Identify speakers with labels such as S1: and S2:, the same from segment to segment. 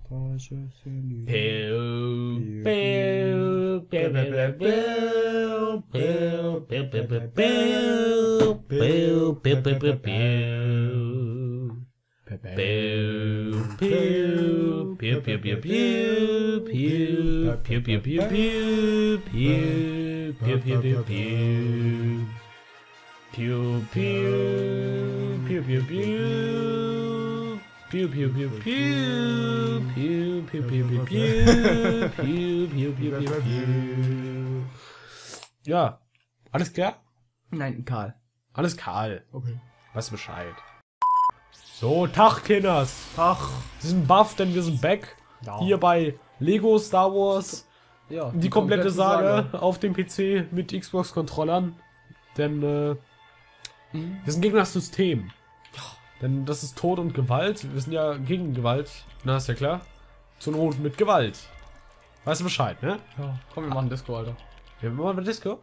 S1: Ja, alles klar?
S2: Nein, Karl.
S1: Alles Karl.
S2: Okay.
S1: Weißt du Bescheid. So, Tag, Kinders.
S2: Tag.
S1: Wir sind buff, denn wir sind back.
S2: Ja.
S1: Hier bei Lego Star Wars.
S2: Ja,
S1: Die komplette Sage auf dem PC mit Xbox-Controllern. Denn wir sind gegen das System. Denn das ist Tod und Gewalt. Wir sind ja gegen Gewalt. Na, ist ja klar. Zur Not mit Gewalt. Weißt du Bescheid, ne?
S2: Ja. Komm, wir machen Disco, Alter.
S1: Wir machen Disco.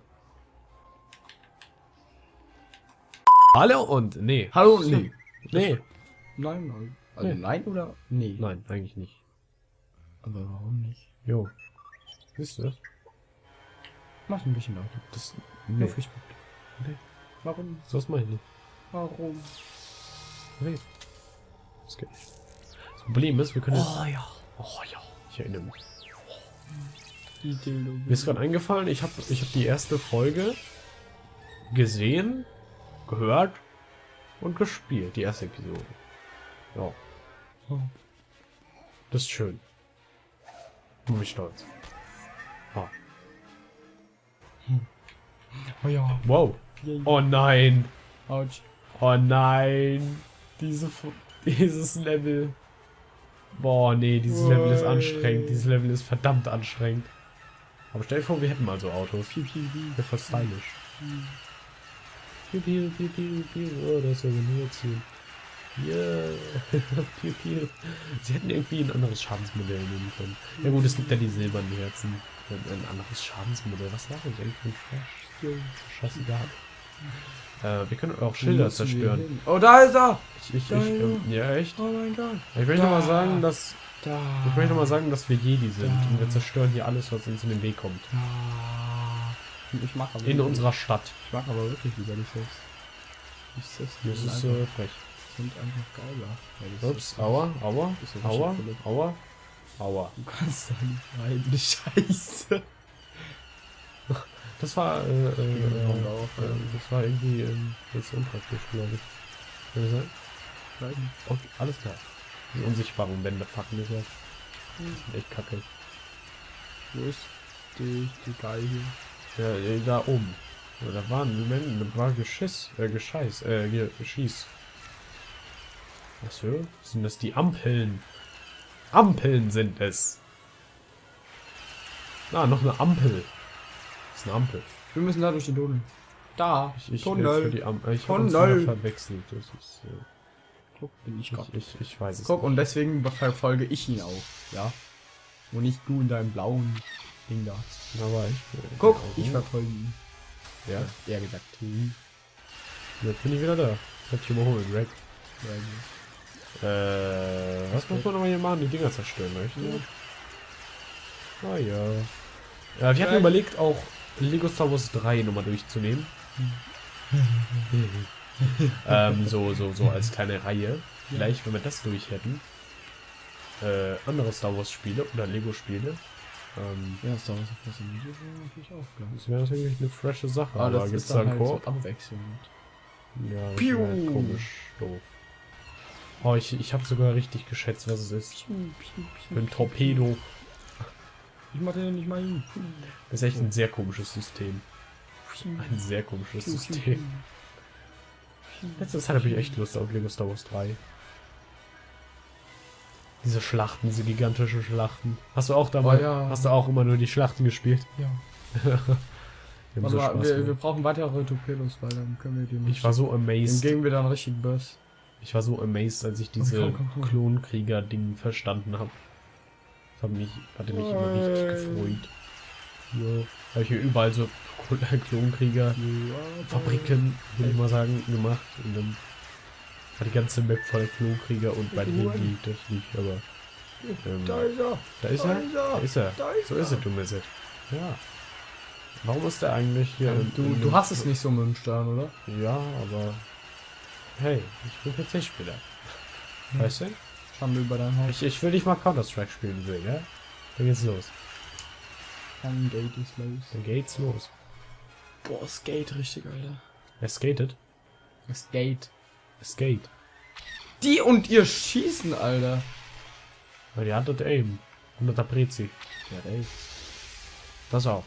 S1: Hallo und nee.
S2: Hallo, nee.
S1: Nee.
S2: Nein, nein. Also
S1: Nee.
S2: nein oder? Nee.
S1: Nein, eigentlich nicht.
S2: Aber warum nicht?
S1: Jo. Siehst du das?
S2: Mach ein bisschen lauter.
S1: Das.
S2: Nee.
S1: Nee. Nee.
S2: Warum?
S1: So was mach ich nicht.
S2: Warum?
S1: Nee. Das geht nicht. Das Problem ist, wir können.
S2: Oh ja.
S1: Oh ja. Ich erinnere mich.
S2: Ideologie.
S1: Mir ist gerade eingefallen, ich hab die erste Folge gesehen, gehört und gespielt. Die erste Episode. Ja.
S2: Oh.
S1: Das ist schön. Bin mich stolz. Ah.
S2: Oh ja.
S1: Wow. Oh nein.
S2: Autsch.
S1: Oh nein. Dieses Level. Boah, nee, dieses Level ist anstrengend. Dieses Level ist verdammt anstrengend. Aber stell dir vor, wir hätten mal so Autos.
S2: Piu, piu, piu.
S1: Wäre voll stylisch. Piu, piu, piu, piu, piu. Oh, das ist ja hier ziehen. Yeah. Piu, piu. Sie hätten irgendwie ein anderes Schadensmodell nehmen können. Ja gut, es gibt ja die silbernen Herzen. Ein anderes Schadensmodell. Was war das eigentlich für ein Scheißegal. Wir können auch Schilder zerstören.
S2: Oh, da ist er!
S1: Ja, echt?
S2: Oh mein Gott.
S1: Ich möchte mal sagen, dass
S2: Da.
S1: ich möchte mal sagen, dass wir Jedi sind
S2: Da.
S1: und wir zerstören hier alles, was uns in den Weg kommt.
S2: Ich mag aber
S1: In unserer Stadt.
S2: Ich mag aber wirklich lieber die Siths. Die Siths, die
S1: Das
S2: sind,
S1: ist
S2: einfach,
S1: frech.
S2: sind einfach geiler. Weil die
S1: Ups,
S2: Siths-
S1: aua, aua,
S2: Das ist
S1: aua,
S2: richtig
S1: aua, aua.
S2: Du kannst da nicht rein, die Scheiße.
S1: Das war, das war irgendwie jetzt unpraktisch, glaube ich. Kann das sein?
S2: Nein.
S1: Okay, alles klar. Die unsichtbaren Wände fucken mich auf. Das ist echt kacke.
S2: Wo ist die Geige hier?
S1: Ja, da oben. Ja, da waren Wände, da war Gescheiß. Hier, Schieß. Was für? Sind das die Ampeln? Ampeln sind es. Ah, noch eine Ampel. Das ist eine Ampel.
S2: Wir müssen da durch den Tunnel. Da.
S1: Ich
S2: Tunnel.
S1: für die Ampel. Ich habe uns
S2: Tunnel.
S1: wieder verwechselt. Das ist,
S2: Guck, bin ich Gott.
S1: ich weiß es
S2: Guck, und deswegen verfolge ich ihn auch. Ja. Und nicht du in deinem blauen Ding da.
S1: nicht. Aber
S2: Guck, ich verfolge ihn.
S1: Ja,
S2: Eher gesagt.
S1: jetzt bin ich wieder da. Ich hab dich überholt, Greg.
S2: Ja,
S1: Was muss man nochmal hier machen? Die Dinger zerstören, richtig? Ah ja. Ja, wir hatten überlegt, auch Lego Star Wars 3 nochmal durchzunehmen. So als kleine Reihe. Vielleicht, wenn wir das durch hätten. Andere Star Wars Spiele oder Lego Spiele.
S2: Ja, Star Wars ist natürlich auch klar.
S1: Das wäre natürlich eine frische Sache.
S2: Aber das
S1: gibt's
S2: ist dann
S1: da
S2: halt
S1: einen
S2: so
S1: Koop?
S2: abwechselnd.
S1: Ja, das
S2: Piu.
S1: wäre halt komisch, doof. Oh, ich habe sogar richtig geschätzt, was es ist. Ein Torpedo.
S2: Ich mach den nicht mal hin.
S1: Das ist echt ein sehr komisches System. Ein sehr komisches System. Letzte Zeit habe ich echt Lust auf Lego Star Wars 3. Diese Schlachten, diese gigantischen Schlachten. Hast du auch dabei?
S2: Oh ja.
S1: Hast du auch immer nur die Schlachten gespielt?
S2: Ja.
S1: Wir haben so Spaß
S2: wir
S1: gemacht.
S2: brauchen weitere Torpedos, weil dann können wir die nicht.
S1: Ich war so
S2: Dann
S1: amazed.
S2: geben wir dann richtig Burst.
S1: Ich war so amazed, als ich diese
S2: Komm.
S1: Klonkrieger-Ding verstanden habe. Das hatte mich immer richtig gefreut. Ja. Habe ich hier überall so Klonkrieger-Fabriken, würde ich mal sagen, gemacht. Und dann war die ganze Map voller Klonkrieger und bei denen liegt das nicht, aber
S2: Da ist er.
S1: Da ist er? Da ist er.
S2: Da ist
S1: So ist er, du Misse. Ja. Warum ist der eigentlich hier?
S2: Du hast es nicht so mit dem Stern, oder?
S1: Ja, aber... Hey, ich bin PC-Spieler. Weißt du?
S2: Schande über dein Haus.
S1: Ich will nicht mal Counter-Strike spielen will, ja? Dann geht's los.
S2: Kein Gate ist los.
S1: Dann geht's los.
S2: Boah, Skate richtig, Alter.
S1: Er skatet.
S2: Skate.
S1: Skate.
S2: Die und ihr schießen, Alter.
S1: Weil die hat dort Aim. Und dort Prezi.
S2: Ja, ey.
S1: Das auch.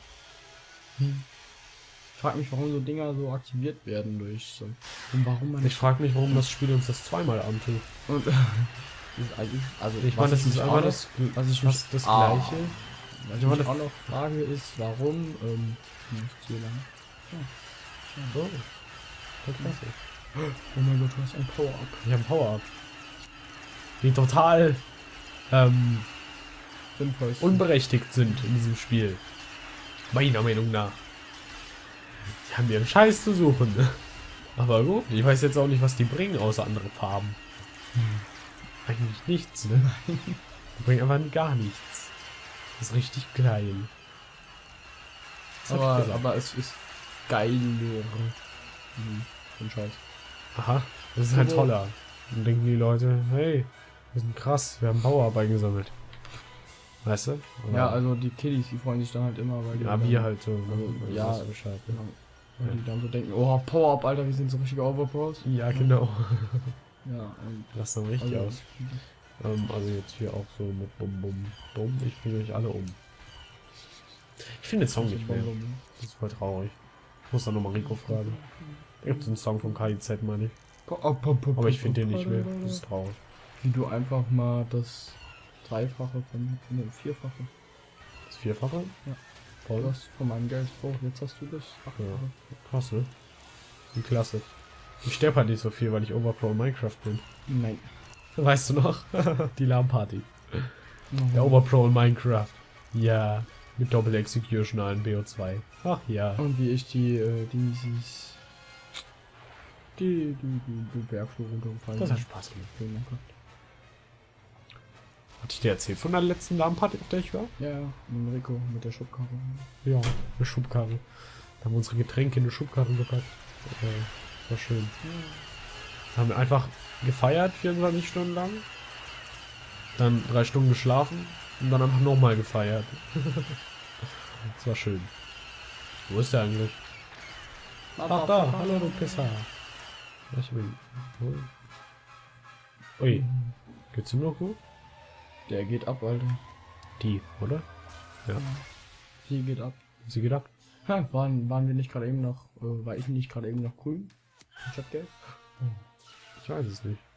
S2: Ich frag mich, warum so Dinger so aktiviert werden durch so. Und warum man
S1: Ich frage mich, warum das Spiel uns das zweimal antut.
S2: Und ist eigentlich, also
S1: Ich meine, das ist einfach
S2: was ich
S1: fast das
S2: Ah.
S1: Gleiche.
S2: was ich mich auch noch frage ist, warum nicht hier lang.
S1: So. Ja, klasse.
S2: Oh mein Gott, du hast ein Power-Up.
S1: Ich habe Power-Up. Die total
S2: Sinnvoll ist.
S1: unberechtigt sind in diesem Spiel. Meiner Meinung nach. Die haben ihren Scheiß zu suchen. Aber gut, ich weiß jetzt auch nicht, was die bringen, außer andere Farben. Eigentlich nichts, ne? Die bringen einfach gar nichts. Das ist richtig klein. Das hab ich gesagt.
S2: aber es ist geil. Und Scheiß.
S1: Aha, das ist halt
S2: Aber-
S1: toller. Dann denken die Leute, hey, wir sind krass, wir haben Power-Up eingesammelt. Weißt du? Aber
S2: Ja, also die Kiddies, die freuen sich dann halt immer, weil die
S1: ja,
S2: dann-
S1: wir halt so.
S2: Also, ja.
S1: weißt du Bescheid, ne?
S2: Weil die dann so denken, oh, Power-Up, Alter, wir sind so richtige Overpros.
S1: Ja, genau.
S2: Ja, und
S1: Das sah richtig
S2: also,
S1: aus. Also jetzt hier auch so mit Bum Bum Bum. Ich bringe euch alle um. Ich finde den Song nicht mehr. Das ist voll traurig. Ich muss dann nochmal Rico fragen. Da gibt es einen Song vom KIZ, meine ich. Aber ich finde den nicht mehr. Das ist traurig.
S2: Wie du einfach mal das Dreifache von dem Vierfache.
S1: Das Vierfache?
S2: Ja.
S1: Voll.
S2: Du hast von meinem Geld vor, jetzt hast du das Achtfache.
S1: Ja. Krass, ne? Die Klasse. Ich sterbe halt nicht so viel, weil ich Overpro in Minecraft bin.
S2: Nein.
S1: Weißt du noch? Die LAN-Party. Der Overpro in Minecraft. Ja. Mit Doppel-Execution allen BO2. Ach ja.
S2: Und wie ich die Bergflur runtergefallen
S1: Das hat
S2: bin.
S1: Spaß gemacht.
S2: Oh mein Gott.
S1: Hatte ich dir erzählt von der letzten LAN-Party, auf der ich war?
S2: Ja, mit Rico, mit der Schubkarre.
S1: Ja, eine Schubkarre. Da haben wir unsere Getränke in eine Schubkarre gepackt. Das war schön. Da haben wir einfach gefeiert, 24 Stunden lang. Dann 3 Stunden geschlafen und dann einfach nochmal gefeiert. Das war schön. Wo ist der eigentlich? Ach da, hallo du Pisser. Ich bin... Ui, geht's ihm noch gut?
S2: Der geht ab, Alter.
S1: Die, oder? Ja.
S2: Sie geht ab.
S1: Sie geht ab?
S2: Ha, waren wir nicht gerade eben noch, war ich nicht gerade eben noch grün? Statt gelb?
S1: Ich weiß es nicht.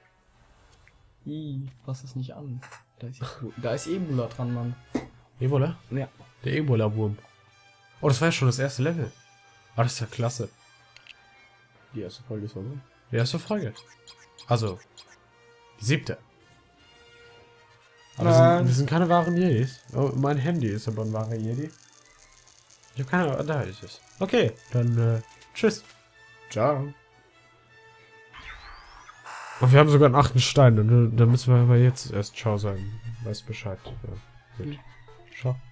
S2: Fass es nicht an. Da ist Ebola dran, Mann.
S1: Ebola?
S2: Ja.
S1: Der Ebola-Wurm. Oh, das war ja schon das erste Level. Ah, das ist ja klasse.
S2: Die erste Folge ist vorbei.
S1: Die erste Folge. Also, die 7. Aber wir sind keine wahren Jedis. Oh, mein Handy ist aber ein wahrer Jedi. Ich habe keine Ahnung, da ist es. Okay, dann tschüss.
S2: Ciao.
S1: Und wir haben sogar einen 8. Stein. Da müssen wir aber jetzt erst Ciao sagen. Weißt Bescheid. Ja, gut. Ciao.